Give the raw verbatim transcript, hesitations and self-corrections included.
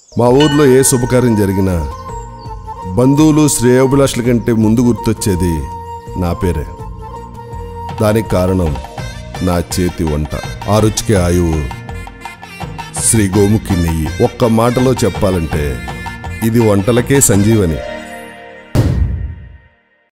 మా ఊర్లో ఏ శుభకార్యం జరిగినా బంధువులు శ్రేయోభిలాషుల కంటే ముందు గుర్తొచ్చేది నా పేరే. దానికి కారణం నా చేతి వంట. ఆ రుచికి ఆయువు శ్రీ గోముఖి నెయ్యి. ఒక్క మాటలో చెప్పాలంటే ఇది వంటలకే సంజీవని.